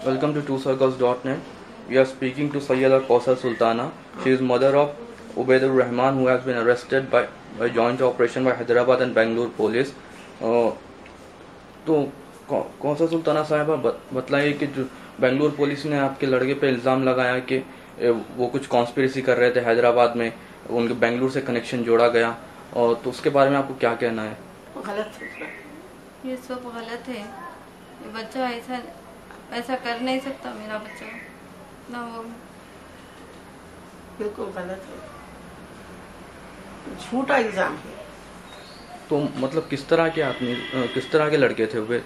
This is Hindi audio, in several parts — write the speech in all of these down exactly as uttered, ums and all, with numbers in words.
Welcome to two circles dot net. We are speaking to Sayyida Kausar Sultana. She is mother of Ubaidur Rahman, who has been arrested by, by joint operation by Hyderabad and Bangalore police. Uh, तो कौसर सुल्ताना साहिबा बतलाइए कि जो बेंगलुरु पुलिस ने आपके लड़के पे इल्ज़ाम लगाया कि वो कुछ कॉन्स्पिरेसी कर रहे थे हैदराबाद में, उनके बेंगलुरु से कनेक्शन जोड़ा गया, और तो उसके बारे में आपको क्या कहना है? गलत है, ये सब गलत है। ये बच्चा ऐसा ऐसा कर नहीं सकता, मेरा बच्चा ना, वो बिल्कुल गलत है, झूठा इल्जाम है। तो मतलब किस तरह के आदमी, किस तरह के लड़के थे वे?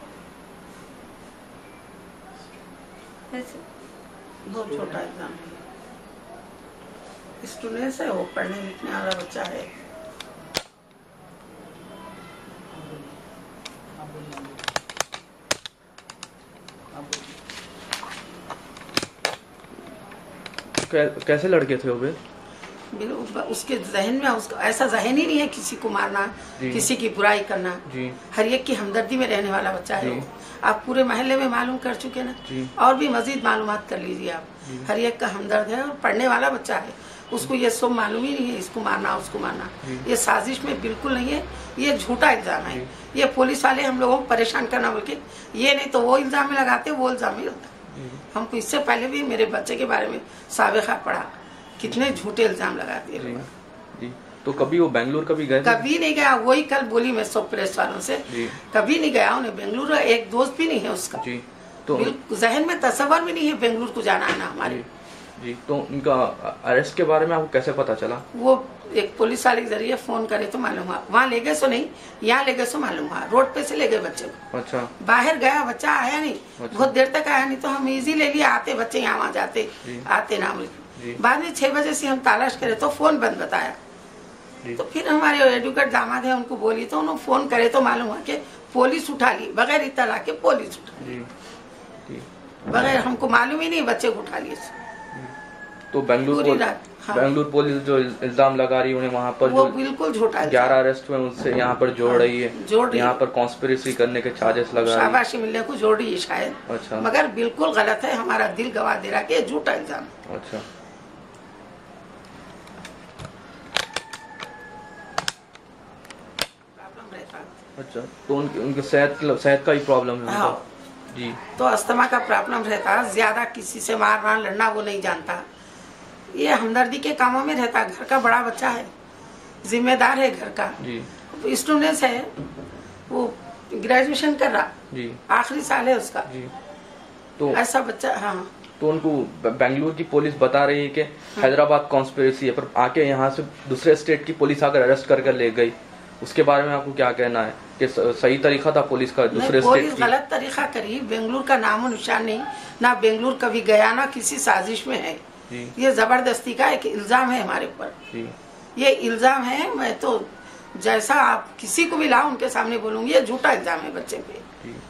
बहुत छोटा इल्जाम है, स्टूडेंट है, वो पढ़ने लिखने वाला बच्चा है। कैसे लड़के थे वो? उसके जहन में उसका ऐसा जहन ही नहीं है किसी को मारना, किसी की बुराई करना। हर एक की हमदर्दी में रहने वाला बच्चा है। आप पूरे महल्ले में मालूम कर चुके ना, और भी मजीद मालूमात कर लीजिए आप। हर एक का हमदर्द है और पढ़ने वाला बच्चा है। उसको ये सब मालूम ही नहीं है, इसको मारना उसको मारना। ये साजिश में बिल्कुल नहीं है, ये झूठा इल्जाम है। ये पुलिस वाले हम लोगों को परेशान करना बोल के, ये नहीं तो वो इल्जाम में लगाते, वो इल्जाम में होता। हमको इससे पहले भी मेरे बच्चे के बारे में साबिका पड़ा, कितने झूठे इल्जाम लगाते हैं। जी, तो कभी वो बेंगलुरु कभी गए? कभी नहीं गया, वही कल बोली मैं सब प्रेस वालों से, कभी नहीं गया उन्हें बेंगलुरु। एक दोस्त भी नहीं है उसका। जी, तो जहन में तस्वर भी नहीं है बेंगलुरु को जाना आना हमारे। जी, तो उनका अरेस्ट के बारे में आपको कैसे पता चला? वो एक पुलिस वाले के जरिए फोन करे तो मालूम हुआ। वहाँ ले गए सो नहीं, यहाँ ले गए सो मालूम हुआ। रोड पे से ले गए बच्चे को। अच्छा, बाहर गया बच्चा, आया नहीं। अच्छा। बहुत देर तक आया नहीं, तो हम इजी ले लिए, आते बच्चे यहाँ वहाँ जाते, आते नाम लिखे। बाद में छह बजे से हम तलाश करे तो फोन बंद बताया। तो फिर हमारे एडवोकेट दामाद है, उनको बोली तो उन्होंने फोन करे तो मालूम हुआ कि पुलिस उठा ली, बगैर इत्तला के पुलिस उठा ली, बगैर हमको मालूम ही नहीं बच्चे को उठा लिए। तो बेंगलुरु हाँ। बेंगलुरु पुलिस जो इल्जाम लगा रही है उन्हें वहाँ पर, वो बिल्कुल झूठा है। ग्यारह अरेस्ट में उससे यहाँ पर जोड़ हाँ, रही है, जोड़ रही यहाँ पर कॉन्स्पिरेसी करने के चार्जेस लगा रही है, शाबाशी मिलने को जोड़ रही है शायद। अच्छा, मगर बिल्कुल गलत है, हमारा दिल गवा दे रहा है, झूठा इल्जाम। अच्छा, अच्छा, तो उनके उनके सेहत सेहत का ही प्रॉब्लम है। हाँ। जी, तो अस्थमा का प्रॉब्लम रहता, ज्यादा किसी से मारना लड़ना वो नहीं जानता। ये हमदर्दी के कामों में रहता। घर का बड़ा बच्चा है, जिम्मेदार है घर का, स्टूडेंट है, वो ग्रेजुएशन कर रहा, आखिरी साल है उसका। जी, तो ऐसा बच्चा। हाँ, तो उनको बेंगलुरु की पुलिस बता रही है कि हाँ, हैदराबाद कॉन्स्पिरेसी है, पर आके यहाँ से दूसरे स्टेट की पुलिस आकर अरेस्ट कर कर ले गई। उसके बारे में आपको क्या कहना है कि सही तरीका था पुलिस का? दूसरे पुलिस गलत तरीका करी। बेंगलुरु का नामो निशान नहीं, ना बेंगलुरु कभी गया, ना किसी साजिश में है। ये जबरदस्ती का एक इल्जाम है हमारे ऊपर। ये इल्जाम है, मैं तो जैसा आप किसी को भी लाओ उनके सामने बोलूंगी, ये झूठा इल्जाम है बच्चे पे।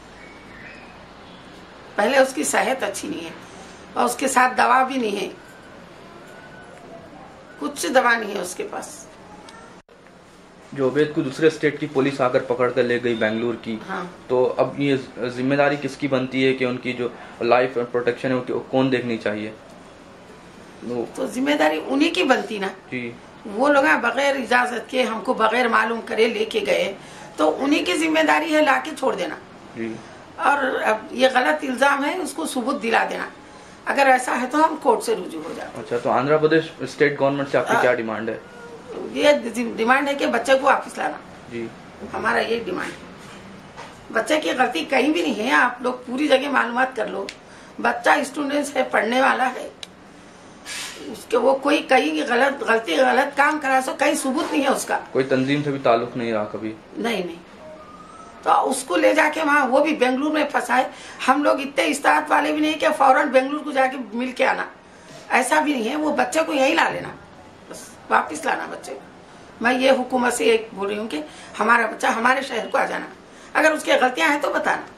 पहले उसकी सेहत अच्छी नहीं है, और उसके साथ दवा भी नहीं है, कुछ दवा नहीं है उसके पास। जो अवैध को दूसरे स्टेट की पुलिस आकर पकड़ कर ले गई बेंगलुरु की। हाँ। तो अब ये जिम्मेदारी किसकी बनती है कि उनकी जो लाइफ प्रोटेक्शन है वो कौन देखनी चाहिए? तो जिम्मेदारी उन्हीं की बनती ना जी। वो लोग बगैर इजाजत के हमको बगैर मालूम करे लेके गए, तो उन्हीं की जिम्मेदारी है लाके छोड़ देना जी। और अब ये गलत इल्जाम है, उसको सबूत दिला देना। अगर ऐसा है तो हम कोर्ट से रुजू हो जाए। अच्छा, तो आंध्र प्रदेश स्टेट गवर्नमेंट से आपकी क्या डिमांड है? ये डिमांड है कि बच्चे को वापस लाना जी। हमारा ये डिमांड है। बच्चे की गलती कहीं भी नहीं है, आप लोग पूरी जगह मालूमात कर लो। बच्चा स्टूडेंट है, पढ़ने वाला है, उसके वो कोई कहीं गलत गलती गलत काम करा सो कहीं सबूत नहीं है उसका। कोई तंजीम से भी ताल्लुक नहीं रहा कभी? नहीं नहीं, तो उसको ले जाके वहाँ, वो भी बेंगलुरु में फंसा है। हम लोग इतने इस्तात वाले भी नहीं कि फौरन बेंगलुरु को जाके मिल के आना, ऐसा भी नहीं है। वो बच्चे को यही ला लेना, बस वापिस लाना बच्चे को। मैं ये हुकूमत से एक बोल रही हूँ कि हमारा बच्चा हमारे शहर को आ जाना, अगर उसकी गलतियां हैं तो बताना।